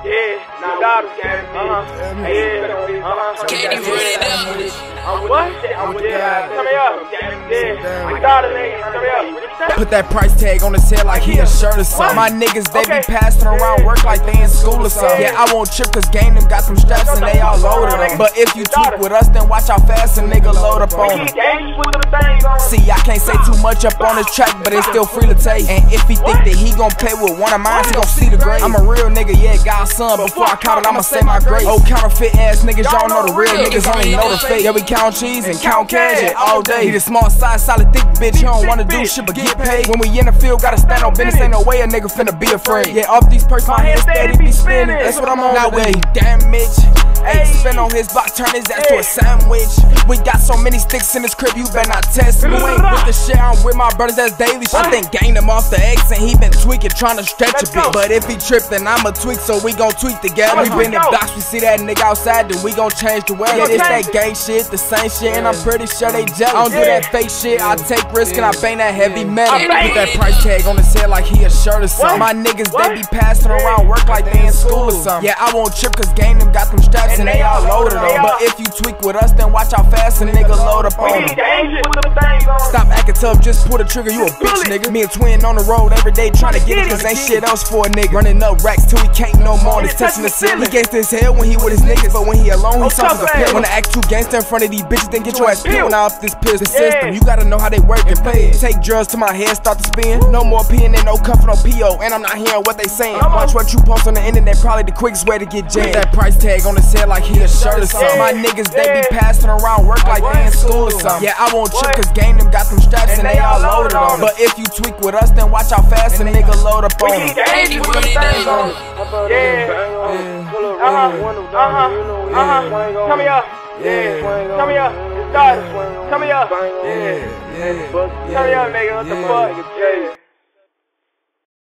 Dada. Can't even run it up. What? Come here. Dada, nigga. Come here. Put that price tag on his head like he a shirt or something. My niggas, they be passing around work like they in school or something. Yeah, I won't trip cause game them got them straps and they all loaded on. But if you tweak with us, then watch how fast a nigga load up on him. See, I can't say too much up on this track, but it's still free to take. And if he think that he gon' play with one of mine, he gon' see the grade. I'm a real nigga, yeah, God's son. Before I count it, I'ma say my grace. Oh, counterfeit ass niggas, y'all know the real niggas, only know the fake. Yeah, we count cheese and count cash yeah, all day. Need a small size, solid, thick bitch, you don't wanna do shit but get paid. When we in the field, gotta stand on business, ain't no way a nigga finna be afraid. Yeah, off these perks, my head steady be spinning. That's what I'm on today. Damage. Ayy, spin on his block, turn his ass to a sandwich. We got so many sticks in this crib, you better not test me. You ain't with the shit, I'm with my brothers, that's daily shit. I think gained him off the X and he been tweaking, trying to stretch a bit. But if he trip, then I'ma tweak, so we gon' tweak together. We been in blocks, we see that nigga outside, then we gon' change the weather. Yeah, this that gang shit, the same shit, and I'm pretty sure they jealous. I don't do that fake shit, I take risk and I bang that heavy metal. Put that price tag on his head like he a shirt or something. My niggas, they be passing around work like they in school or something. Yeah, I won't trip cause game them got them straps and they all loaded. But if you tweak with us, then watch how fast a nigga load up on him. Stop acting tough, just pull the trigger, you a bitch nigga. Me and Twin on the road every day trying to get it, cause ain't shit else for a nigga. Running up racks till he can't no more and it's touching the ceiling. He gangsta his hell when he with his niggas, but when he alone, he soft as a pill. Wanna act too gangsta in front of these bitches, then get your ass peeled. Now off this pill, the system, you gotta know how they work and play it. Take drugs till my head start to spin. No more peeing and no cuffing, no PO, and I'm not hearing what they saying. Watch what you post on the internet, probably the quickest way to get jammed. Put that price tag on his head like he a shirt or something. My niggas, they be passing around work like they in school or something. Yeah, I won't trip cause game them got them straps and they all loaded on. But if you tweak with us, then watch how fast a nigga load up on him. Can't even run it up. Come here. Come here. Come here. Come here, nigga. What the fuck?